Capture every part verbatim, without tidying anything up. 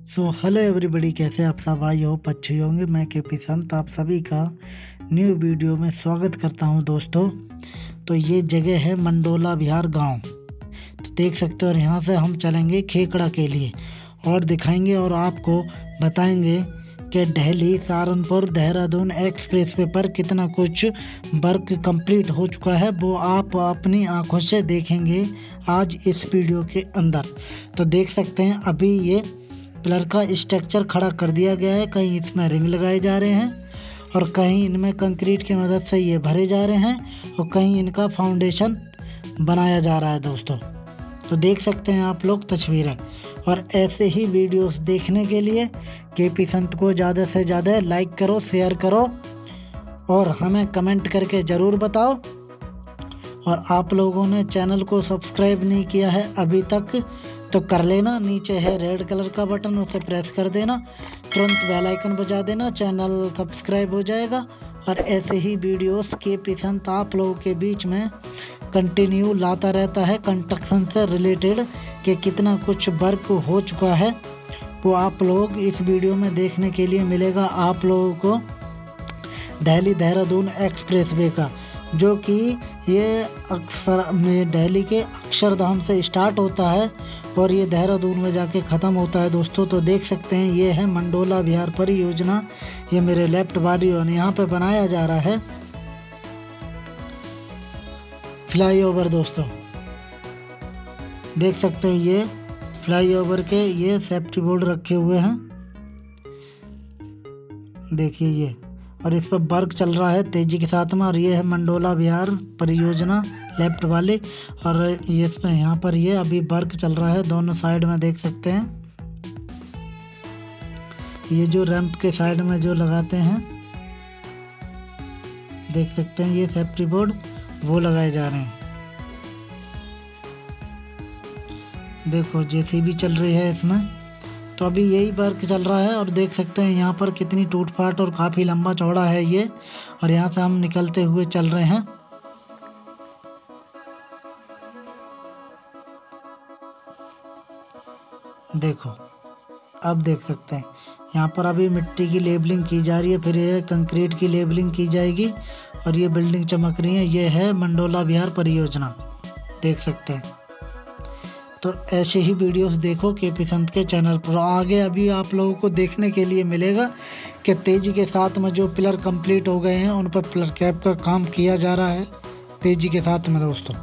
So hello everybody, कैसे आप सब भाई हो अच्छे होंगे। मैं के पी संत आप सभी का न्यू वीडियो में स्वागत करता हूं दोस्तों। तो ये जगह है मंडोला बिहार गांव। तो देख सकते हो, और यहाँ से हम चलेंगे खेकड़ा के लिए और दिखाएंगे और आपको बताएंगे कि दिल्ली सहारनपुर देहरादून एक्सप्रेस वे पर कितना कुछ वर्क कंप्लीट हो चुका है, वो आप अपनी आंखों से देखेंगे आज इस वीडियो के अंदर। तो देख सकते हैं अभी ये पिलर का स्ट्रक्चर खड़ा कर दिया गया है। कहीं इसमें रिंग लगाए जा रहे हैं और कहीं इनमें कंक्रीट की मदद से ये भरे जा रहे हैं और कहीं इनका फाउंडेशन बनाया जा रहा है दोस्तों। तो देख सकते हैं आप लोग तस्वीरें। और ऐसे ही वीडियोस देखने के लिए के पी संत को ज़्यादा से ज़्यादा लाइक करो, शेयर करो और हमें कमेंट करके ज़रूर बताओ। और आप लोगों ने चैनल को सब्सक्राइब नहीं किया है अभी तक तो कर लेना। नीचे है रेड कलर का बटन, उसे प्रेस कर देना, तुरंत बेल आइकन बजा देना, चैनल सब्सक्राइब हो जाएगा। और ऐसे ही वीडियोस के पी संत आप लोगों के बीच में कंटिन्यू लाता रहता है कंस्ट्रक्शन से रिलेटेड कि कितना कुछ वर्क हो चुका है वो आप लोग इस वीडियो में देखने के लिए मिलेगा आप लोगों को। दिल्ली देहरादून एक्सप्रेस वे का, जो कि ये अक्सर में दिल्ली के अक्षरधाम से स्टार्ट होता है और ये देहरादून में जाके ख़त्म होता है दोस्तों। तो देख सकते हैं ये है मंडोला बिहार परियोजना। ये मेरे लेफ्ट बारी और यहाँ पे बनाया जा रहा है फ्लाईओवर दोस्तों। देख सकते हैं ये फ्लाईओवर के ये सेफ्टी बोर्ड रखे हुए हैं, देखिए ये, और इस पर वर्क चल रहा है तेजी के साथ में। और ये है मंडोला बिहार परियोजना लेफ्ट वाले, और ये इसमें यहाँ पर ये अभी वर्क चल रहा है दोनों साइड में। देख सकते हैं ये जो रैंप के साइड में जो लगाते हैं, देख सकते हैं ये सेफ्टी बोर्ड वो लगाए जा रहे हैं। देखो जेसीबी चल रही है इसमें। तो अभी यही वर्क चल रहा है और देख सकते हैं यहाँ पर कितनी टूट फाट और काफ़ी लंबा चौड़ा है ये। और यहाँ से हम निकलते हुए चल रहे हैं। देखो अब देख सकते हैं यहाँ पर अभी मिट्टी की लेबलिंग की जा रही है, फिर ये कंक्रीट की लेबलिंग की जाएगी और ये बिल्डिंग चमक रही है। ये है मंडोला बिहार परियोजना, देख सकते हैं। तो ऐसे ही वीडियोस देखो के पी संत के चैनल पर। आगे अभी आप लोगों को देखने के लिए मिलेगा कि तेज़ी के साथ में जो पिलर कंप्लीट हो गए हैं उन पर पिलर कैप का काम किया जा रहा है तेज़ी के साथ में दोस्तों।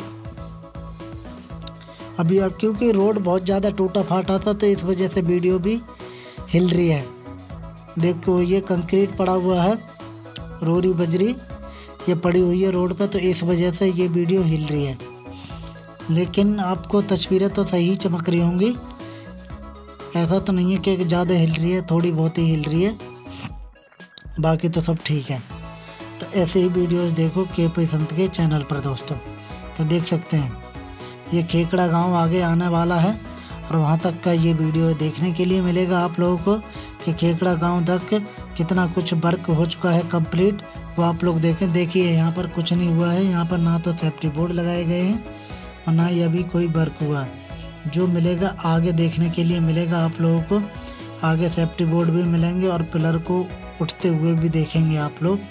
अभी अब क्योंकि रोड बहुत ज़्यादा टूटा फाटा था तो इस वजह से वीडियो भी हिल रही है। देखो ये कंक्रीट पड़ा हुआ है, रोरी बजरी ये पड़ी हुई है रोड पे, तो इस वजह से ये वीडियो हिल रही है। लेकिन आपको तस्वीरें तो सही चमक रही होंगी, ऐसा तो नहीं है कि ज़्यादा हिल रही है, थोड़ी बहुत ही हिल रही है, बाकी तो सब ठीक है। तो ऐसे ही वीडियोस देखो के पी संत के चैनल पर दोस्तों। तो देख सकते हैं ये खेकड़ा गांव आगे आने वाला है और वहां तक का ये वीडियो देखने के लिए मिलेगा आप लोगों को कि खेकड़ा गांव तक कितना कुछ वर्क हो चुका है कंप्लीट, वो आप लोग देखें। देखिए यहाँ पर कुछ नहीं हुआ है, यहाँ पर ना तो सेफ्टी बोर्ड लगाए गए हैं और ना ही अभी कोई वर्क हुआ है। जो मिलेगा आगे देखने के लिए मिलेगा आप लोगों को। आगे सेफ्टी बोर्ड भी मिलेंगे और पिलर को उठते हुए भी देखेंगे आप लोग।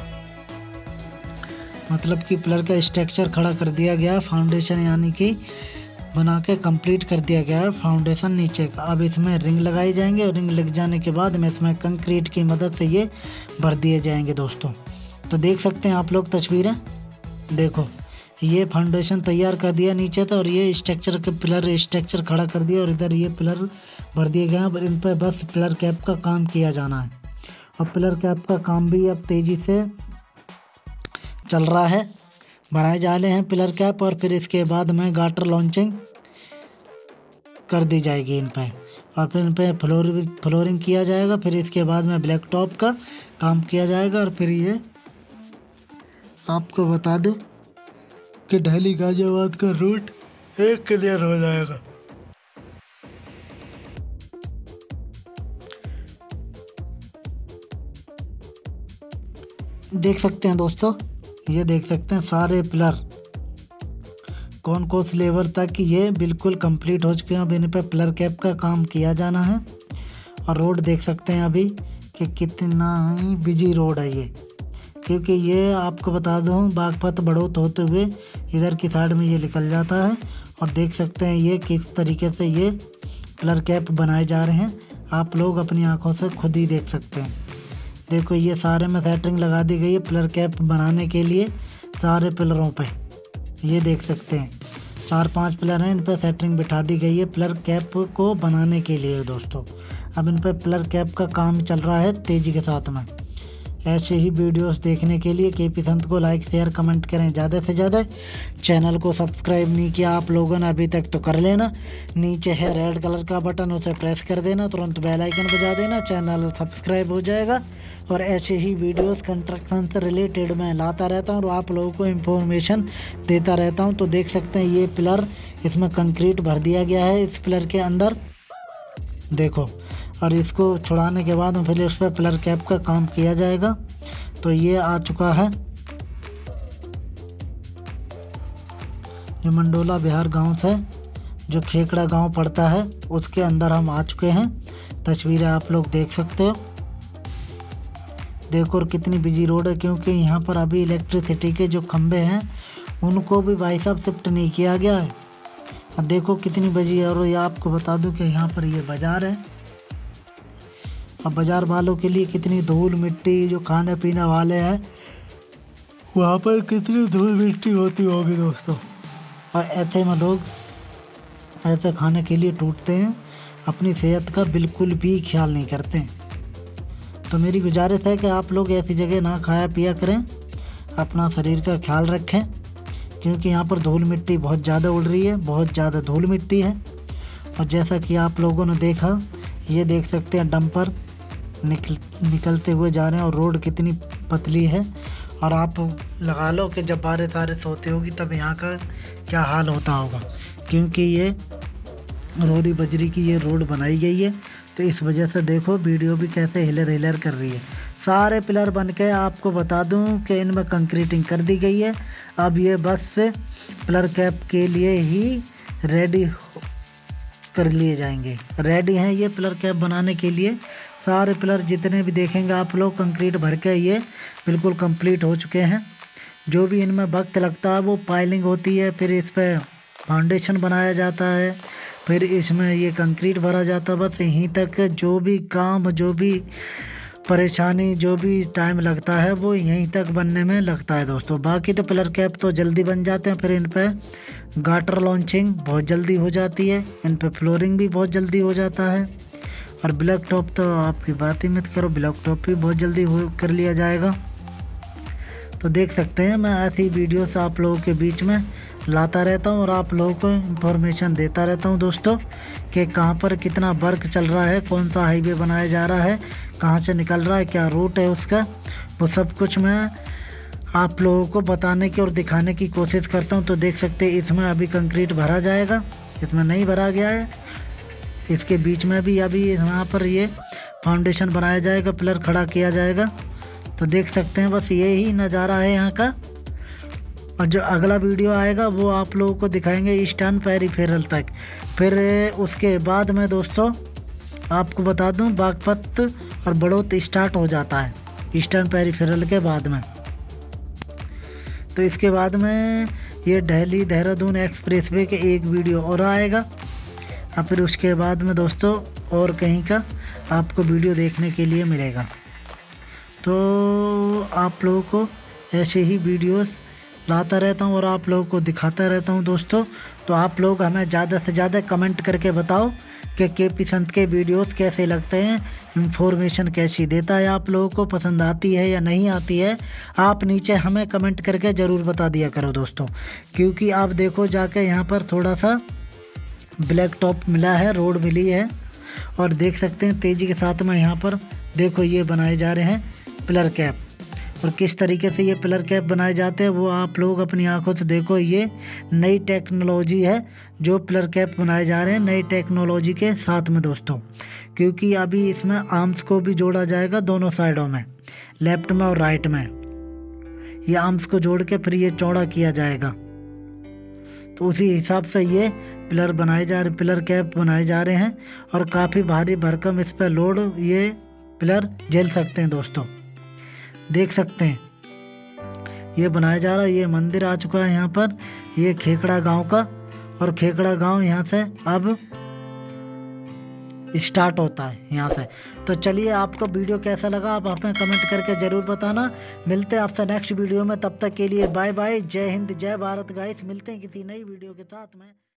मतलब कि पिलर का स्ट्रक्चर खड़ा कर दिया गया है, फाउंडेशन यानी कि बना के कंप्लीट कर दिया गया है फाउंडेशन नीचे का। अब इसमें रिंग लगाई जाएंगे और रिंग लग जाने के बाद में इसमें कंक्रीट की मदद से ये भर दिए जाएंगे दोस्तों। तो देख सकते हैं आप लोग तस्वीरें। देखो ये फाउंडेशन तैयार कर दिया नीचे था और ये स्ट्रक्चर के पिलर स्ट्रक्चर खड़ा कर दिया और इधर ये पिलर भर दिए गए हैं। इन पर बस पिलर कैप का काम किया जाना है और पिलर कैप का काम भी अब तेज़ी से चल रहा है। बनाए जा रहे हैं पिलर कैप और फिर इसके बाद में गाटर लॉन्चिंग कर दी जाएगी इन पे और फिर इन पे फ्लोरिंग फ्लोरिंग किया जाएगा। फिर इसके बाद में ब्लैक टॉप का काम किया जाएगा और फिर ये आपको बता दूं कि दिल्ली गाजियाबाद का रूट एक क्लियर हो जाएगा। देख सकते हैं दोस्तों, ये देख सकते हैं सारे पिलर कौन कौन से लेवल तक ये बिल्कुल कंप्लीट हो चुके हैं। अब इन पर पिलर कैप का काम किया जाना है और रोड देख सकते हैं अभी कि कितना ही बिजी रोड है ये, क्योंकि ये आपको बता दूं बागपत बड़ौत होते हुए इधर की साइड में ये निकल जाता है। और देख सकते हैं ये किस तरीके से ये पिलर कैप बनाए जा रहे हैं, आप लोग अपनी आंखों से खुद ही देख सकते हैं। देखो ये सारे में सेटिंग लगा दी गई है पिलर कैप बनाने के लिए, सारे पिलरों पे ये देख सकते हैं चार पांच पिलर हैं, इन पर सेटिंग बिठा दी गई है पिलर कैप को बनाने के लिए दोस्तों। अब इन पर पिलर कैप का काम चल रहा है तेज़ी के साथ में। ऐसे ही वीडियोस देखने के लिए केपी संत को लाइक शेयर कमेंट करें ज़्यादा से ज़्यादा। चैनल को सब्सक्राइब नहीं किया आप लोगों ने अभी तक तो कर लेना, नीचे है रेड कलर का बटन, उसे प्रेस कर देना, तुरंत बेल आइकन बजा देना, चैनल सब्सक्राइब हो जाएगा। और ऐसे ही वीडियोस कंस्ट्रक्शन से रिलेटेड मैं लाता रहता हूँ और आप लोगों को इन्फॉर्मेशन देता रहता हूँ। तो देख सकते हैं ये पिलर, इसमें कंक्रीट भर दिया गया है इस पिलर के अंदर, देखो। और इसको छुड़ाने के बाद फिर इस पर पिलर कैप का काम किया जाएगा। तो ये आ चुका है, ये मंडोला बिहार गांव से जो खेकड़ा गांव पड़ता है उसके अंदर हम आ चुके हैं। तस्वीरें आप लोग देख सकते हो, देखो और कितनी बिजी रोड है, क्योंकि यहाँ पर अभी इलेक्ट्रिसिटी के जो खंभे हैं उनको भी भाई साहब शिफ्ट नहीं किया गया है। अब देखो कितनी बजी है। और ये आपको बता दूं कि यहाँ पर ये बाज़ार है। अब बाज़ार वालों के लिए कितनी धूल मिट्टी, जो खाने पीने वाले हैं वहाँ पर कितनी धूल मिट्टी होती होगी दोस्तों। और ऐसे में लोग ऐसे खाने के लिए टूटते हैं, अपनी सेहत का बिल्कुल भी ख्याल नहीं करते हैं। तो मेरी गुजारिश है कि आप लोग ऐसी जगह ना खाया पिया करें, अपना शरीर का ख्याल रखें, क्योंकि यहाँ पर धूल मिट्टी बहुत ज़्यादा उड़ रही है, बहुत ज़्यादा धूल मिट्टी है। और जैसा कि आप लोगों ने देखा, ये देख सकते हैं डंपर निकल निकलते हुए जा रहे हैं और रोड कितनी पतली है। और आप लगा लो कि जब बारिश वारिश होती होगी तब यहाँ का क्या हाल होता होगा, क्योंकि ये रोड़ी बजरी की ये रोड बनाई गई है। तो इस वजह से देखो वीडियो भी कैसे हिलर हिलर कर रही है। सारे पिलर बन के आपको बता दूं कि इनमें कंक्रीटिंग कर दी गई है। अब ये बस से पिलर कैप के लिए ही रेडी कर लिए जाएंगे, रेडी हैं ये पिलर कैप बनाने के लिए। सारे पिलर जितने भी देखेंगे आप लोग कंक्रीट भर के ये बिल्कुल कंप्लीट हो चुके हैं। जो भी इनमें वक्त लगता है वो पाइलिंग होती है, फिर इस पर फाउंडेशन बनाया जाता है, फिर इसमें ये कंक्रीट भरा जाता है। बस यहीं तक जो भी काम, जो भी परेशानी, जो भी टाइम लगता है वो यहीं तक बनने में लगता है दोस्तों। बाकी तो पिलर कैप तो जल्दी बन जाते हैं, फिर इन पर गाटर लॉन्चिंग बहुत जल्दी हो जाती है, इन पर फ्लोरिंग भी बहुत जल्दी हो जाता है। और ब्लैक टॉप तो आपकी बात ही मत करो, ब्लैक टॉप भी बहुत जल्दी हो कर लिया जाएगा। तो देख सकते हैं मैं ऐसी वीडियोस आप लोगों के बीच में लाता रहता हूं और आप लोगों को इन्फॉर्मेशन देता रहता हूं दोस्तों कि कहां पर कितना वर्क चल रहा है, कौन सा हाईवे बनाया जा रहा है, कहां से निकल रहा है, क्या रूट है उसका, वो सब कुछ मैं आप लोगों को बताने की और दिखाने की कोशिश करता हूं। तो देख सकते हैं इसमें अभी कंक्रीट भरा जाएगा, इसमें नहीं भरा गया है, इसके बीच में भी अभी यहाँ पर ये फाउंडेशन बनाया जाएगा, पिलर खड़ा किया जाएगा। तो देख सकते हैं बस यही नज़ारा है यहाँ का। और जो अगला वीडियो आएगा वो आप लोगों को दिखाएंगे ईस्टर्न पेरिफेरल तक। फिर उसके बाद में दोस्तों आपको बता दूं बागपत और बड़ौत स्टार्ट हो जाता है ईस्टर्न पेरिफेरल के बाद में। तो इसके बाद में ये दिल्ली देहरादून एक्सप्रेसवे के एक वीडियो और आएगा, और फिर उसके बाद में दोस्तों और कहीं का आपको वीडियो देखने के लिए मिलेगा। तो आप लोगों को ऐसे ही वीडियोस लाता रहता हूँ और आप लोगों को दिखाता रहता हूँ दोस्तों। तो आप लोग हमें ज़्यादा से ज़्यादा कमेंट करके बताओ कि केपी संत के वीडियोस कैसे लगते हैं, इन्फॉर्मेशन कैसी देता है, आप लोगों को पसंद आती है या नहीं आती है। आप नीचे हमें कमेंट करके ज़रूर बता दिया करो दोस्तों, क्योंकि आप देखो जाके यहाँ पर थोड़ा सा ब्लैक टॉप मिला है, रोड मिली है। और देख सकते हैं तेज़ी के साथ में यहाँ पर देखो ये बनाए जा रहे हैं पिलर कैप, और किस तरीके से ये पिलर कैप बनाए जाते हैं वो आप लोग अपनी आंखों से देखो। ये नई टेक्नोलॉजी है जो पिलर कैप बनाए जा रहे हैं नई टेक्नोलॉजी के साथ में दोस्तों, क्योंकि अभी इसमें आर्म्स को भी जोड़ा जाएगा दोनों साइडों में, लेफ्ट में और राइट में। ये आर्म्स को जोड़ के फिर ये चौड़ा किया जाएगा। तो उसी हिसाब से ये पिलर बनाए जा रहे पिलर कैप बनाए जा रहे हैं और काफ़ी भारी भरकम इस पर लोड ये पिलर झेल सकते हैं दोस्तों। देख सकते हैं ये बनाया जा रहा है। ये मंदिर आ चुका है यहाँ पर, ये खेकड़ा गांव का, और खेकड़ा गांव यहाँ से अब स्टार्ट होता है यहाँ से। तो चलिए, आपको वीडियो कैसा लगा आप हमें कमेंट करके ज़रूर बताना। मिलते हैं आपसे नेक्स्ट वीडियो में, तब तक के लिए बाय बाय। जय हिंद, जय भारत गाइस। मिलते हैं किसी नई वीडियो के साथ में।